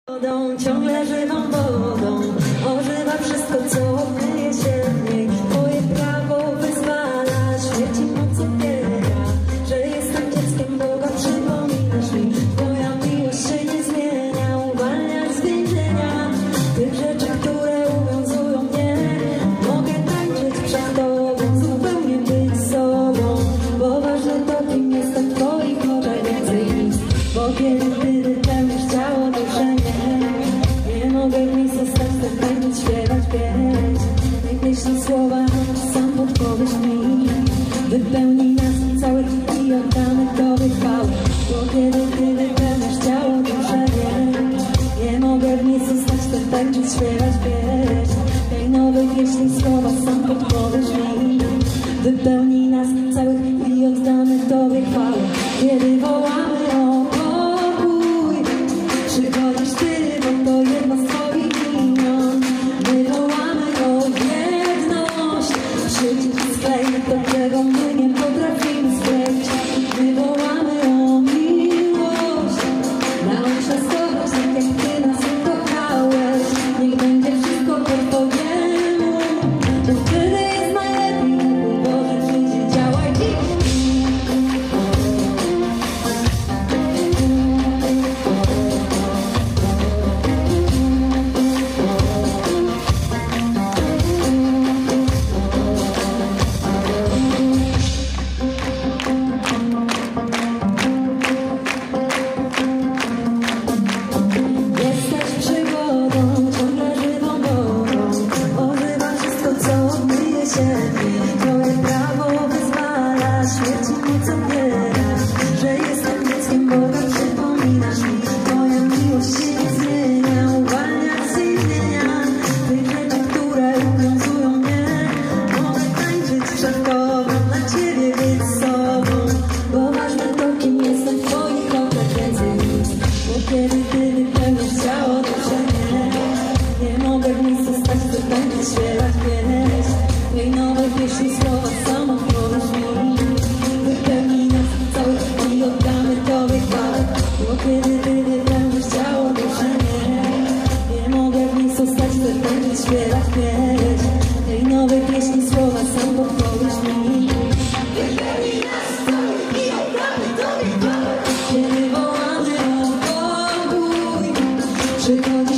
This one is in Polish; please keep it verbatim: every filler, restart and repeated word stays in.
Wodą, ciągle żywą wodą, ożywa wszystko, co kryje się w niej. Twoje prawo wyzwala, śmierci moc odbiera, że jestem dzieckiem Boga, przypominasz mi. Twoja miłość się nie zmienia, uwalnia z więzienia tych rzeczy, które uwiązują mnie. Mogę tańczyć przed Tobą, zupełnie być sobą, bo ważne to, kim jestem w Twoich oczach, więcej nic. Bo kiedy Ty wypełnisz ciało, duszę mnie, nie mogę w miejscu stać, tak tańczyć, śpiewać, pieść. Niech myśli słowa, sam podpowiesz mi. Wypełnij nas całych i oddamy Tobie chwałę. Bo kiedy Ty wypełniasz ciało, duszę mnie, nie mogę w miejscu stać, tak tańczyć, śpiewać, pieść. Tej nowej pieśni słowa, sam podpowiesz mi. Wypełnij nas całych i oddamy Tobie chwałę. Kiedy wołamy o pokój, przychodzisz Ty, bo to jedno z Twoich imion. My wołamy o jedność, przycisk sklej, to czego my nie potrafimy skleić. My wołamy o miłość, naucz nas kochać tak, jak Ty nas ukochałeś. Niech będzie wszystko po Twojemu, bo wtedy jest najlepiej. Boże, przyjdź i działaj dziś. Jesteś przygodą, ciągle żywą wodą, ożywa wszystko, co kryje się w niej. Twoje prawo wyzwala, śmierci moc odbiera, że jestem dzieckiem Boga, przypominasz mi. Twoja miłość się nie zmienia, uwalnia z więzienia tych rzeczy, które uwiązują mnie. Mogę tańczyć przed Tobą, dla Ciebie być sobą, bo ważne to, kim jestem w Twoich oczach, więcej nic. Bo kiedy Ty wypełniasz ciało, duszę mnie, nie mogę w miejscu stać, to tańczyć, śpiewać, pieść. Tej nowej pieśni słowa sam odpowiesz mi. Wypełnij nas całych i oddamy Tobie chwałę. Bo kiedy Ty wypełniasz ciało, duszę mnie, nie mogę w miejscu stać, to tańczyć, śpiewać, pieść. Tej nowej pieśni słowa sam podpowiesz mi. Wypełnij nas całych i oddamy Tobie chwałę. Kiedy wołamy o pokój, przychodzi